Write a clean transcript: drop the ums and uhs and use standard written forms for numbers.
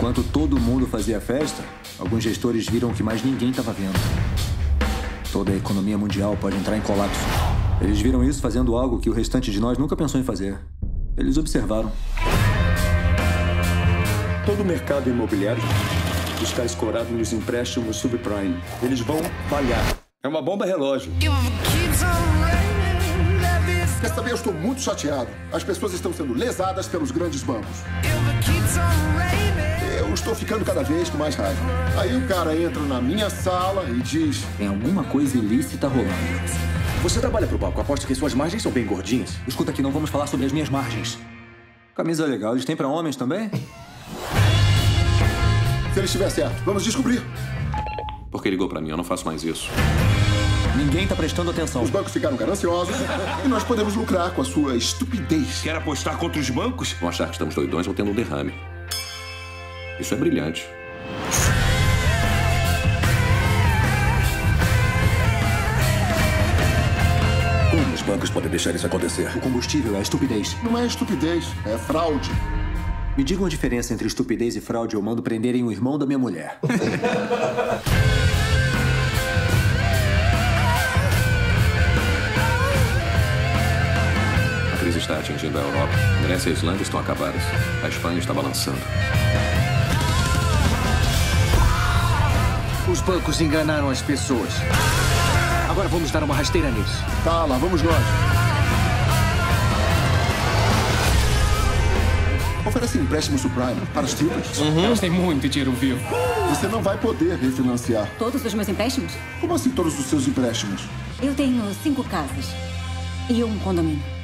Enquanto todo mundo fazia festa, alguns gestores viram o que mais ninguém estava vendo. Toda a economia mundial pode entrar em colapso. Eles viram isso fazendo algo que o restante de nós nunca pensou em fazer. Eles observaram. Todo o mercado imobiliário está escorado nos empréstimos subprime. Eles vão falhar. É uma bomba relógio. Quer saber? Eu estou muito chateado. As pessoas estão sendo lesadas pelos grandes bancos. Eu estou ficando cada vez com mais raiva. Aí o cara entra na minha sala e diz... Tem alguma coisa ilícita rolando. Você trabalha pro banco. Aposto que suas margens são bem gordinhas. Escuta aqui, não vamos falar sobre as minhas margens. Camisa legal. Eles têm pra homens também? Se ele estiver certo, vamos descobrir. Porque ligou pra mim, eu não faço mais isso. Ninguém tá prestando atenção. Os bancos ficaram gananciosos e nós podemos lucrar com a sua estupidez. Quer apostar contra os bancos? Vão achar que estamos doidões ou tendo um derrame. Isso é brilhante. Como os bancos podem deixar isso acontecer? O combustível é a estupidez. Não é estupidez, é fraude. Me digam a diferença entre estupidez e fraude. Eu mando prenderem o irmão da minha mulher. A crise está atingindo a Europa. Grécia e a Islândia estão acabadas. A Espanha está balançando. Os bancos enganaram as pessoas. Agora vamos dar uma rasteira neles. Tá, lá vamos nós. Oferece empréstimo subprime para as tribos. Elas têm muito tiro vivo. Você não vai poder refinanciar. Todos os meus empréstimos? Como assim todos os seus empréstimos? Eu tenho 5 casas e um condomínio.